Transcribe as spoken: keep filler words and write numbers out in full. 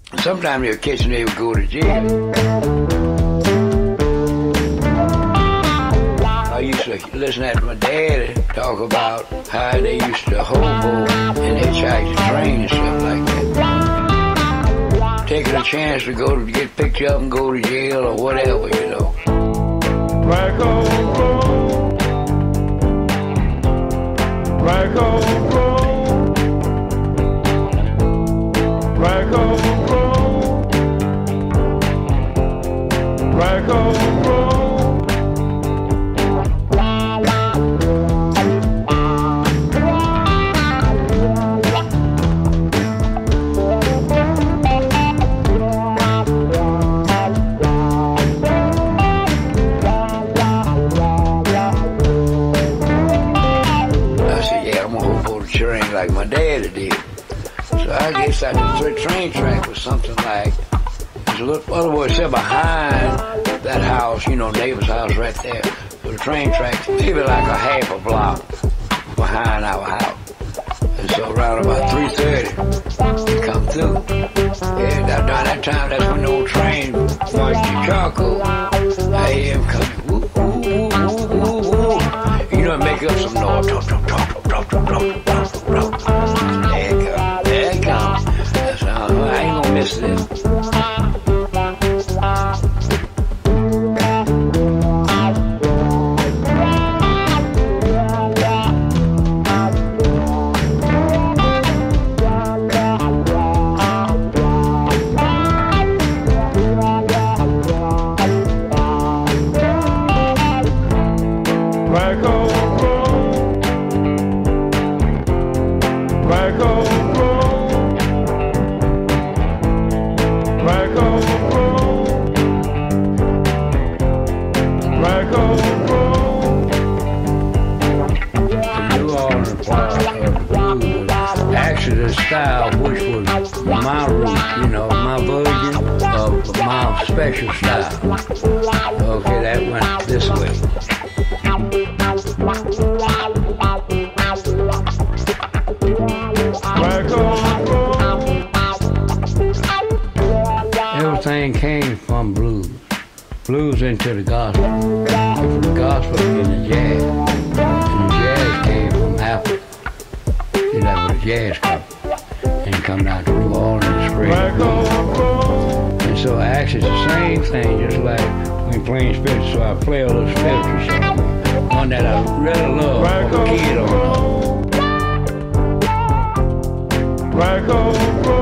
Sometimes they'll catch and they would go to jail. I used to listen to my daddy talk about how they used to hobo and hitchhike the train and stuff like that. Taking a chance to go to get picked up and go to jail or whatever, you know. Back on road, back on road, back on road, back on road. Like my daddy did. So I guess I the train track was something like, there's a little, other words, said behind that house, you know, neighbor's house right there. So the train track, maybe like a half a block behind our house. And so around about three thirty, they come through. And during that time, that's when the old train went to charcoal. I hear him coming, woo, woo, woo, woo, woo, woo. You know, make up some noise, talk, talk, talk, talk, talk, talk, talk. There it comes. There it comes. That's how, I ain't gonna miss this. Style, which was my root, you know, my version of my special style. Okay, that went this way. Everything came from blues. Blues into the gospel. And from the gospel into jazz. And the jazz came from Africa. See, that's where the jazz comes. And come down to New Orleans and spread. And so actually it's the same thing, just like when playing spiritual. So I play a little spiritual song, one that I really love from a kid on.